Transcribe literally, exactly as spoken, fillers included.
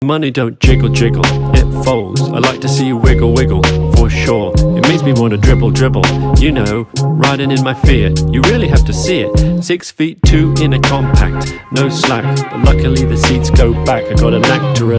Money don't jiggle jiggle, it folds. I like to see you wiggle wiggle, for sure. It makes me wanna dribble dribble, you know, riding in my Fiat. You really have to see it. Six feet two in a compact, no slack, but luckily the seats go back. I got a knack to